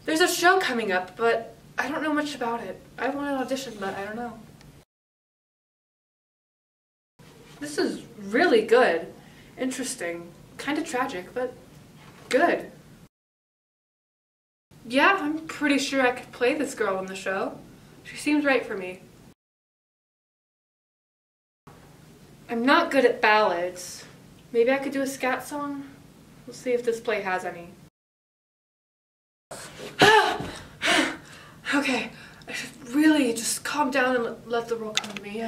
There's a show coming up, but I don't know much about it. I want to audition, but I don't know. This is really good. Interesting. Kind of tragic, but good. Yeah, I'm pretty sure I could play this girl in the show. She seems right for me. I'm not good at ballads. Maybe I could do a scat song? We'll see if this play has any. Okay, I should really just calm down and let the role come to me.